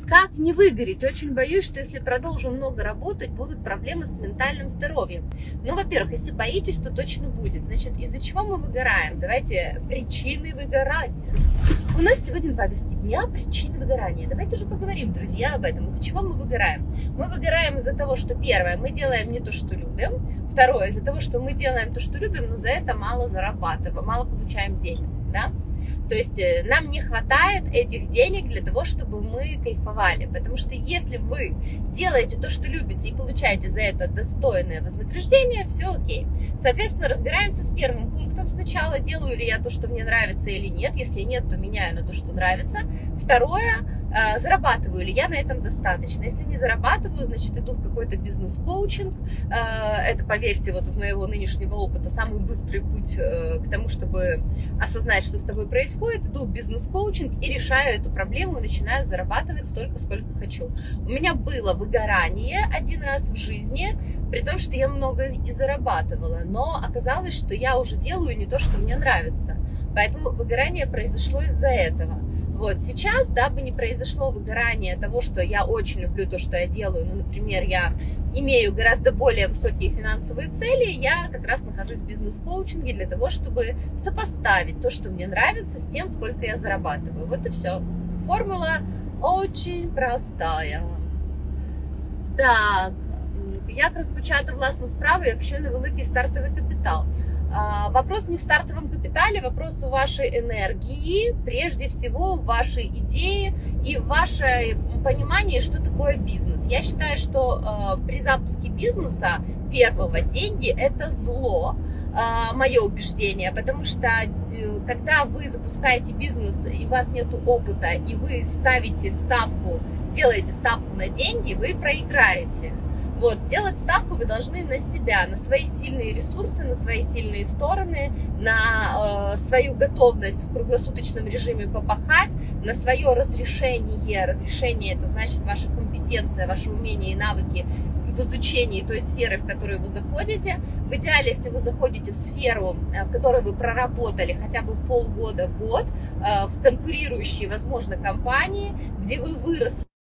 Как не выгореть? Очень боюсь, что если продолжу много работать, будут проблемы с ментальным здоровьем. Ну, во-первых, если боитесь, то точно будет. Значит, из-за чего мы выгораем? Давайте причины выгорания. У нас сегодня на повестке дня причины выгорания. Давайте же поговорим, друзья, об этом. Из-за чего мы выгораем? Мы выгораем из-за того, что первое, мы делаем не то, что любим. Второе, из-за того, что мы делаем то, что любим, но за это мало зарабатываем, мало получаем денег, да? То есть нам не хватает этих денег для того, чтобы мы кайфовали. Потому что если вы делаете то, что любите, и получаете за это достойное вознаграждение, все окей. Соответственно, разбираемся с первым пунктом сначала. Делаю ли я то, что мне нравится или нет. Если нет, то меняю на то, что нравится. Второе, зарабатываю ли я на этом достаточно. Если не зарабатываю, значит, иду в какой-то бизнес-коучинг. Это, поверьте, вот из моего нынешнего опыта самый быстрый путь к тому, чтобы осознать, что с тобой происходит. Иду в бизнес-коучинг и решаю эту проблему и начинаю зарабатывать столько, сколько хочу. У меня было выгорание один раз в жизни, при том, что я много и зарабатывала, но оказалось, что я уже делаю не то, что мне нравится. Поэтому выгорание произошло из-за этого. Вот сейчас, дабы не произошло выгорание того, что я очень люблю то, что я делаю, ну, например, я имею гораздо более высокие финансовые цели, я как раз нахожусь в бизнес-коучинге для того, чтобы сопоставить то, что мне нравится, с тем, сколько я зарабатываю. Вот и все. Формула очень простая. Так, як розпочати власну справу, якщо невеликий стартовий капітал? Вопрос не в стартовом капитале, вопрос в вашей энергии, прежде всего в вашей идее и в вашем понимании, что такое бизнес. Я считаю, что при запуске бизнеса первого деньги – это зло, мое убеждение, потому что когда вы запускаете бизнес и у вас нет опыта, и вы ставите ставку, делаете ставку на деньги, вы проиграете. Вот, делать ставку вы должны на себя, на свои сильные ресурсы, на свои сильные стороны, на свою готовность в круглосуточном режиме попахать, на свое разрешение. Разрешение – это значит ваша компетенция, ваше умение и навыки в изучении той сферы, в которую вы заходите. В идеале, если вы заходите в сферу, в которой вы проработали хотя бы полгода, год, в конкурирующей, возможно, компании, где вы выросли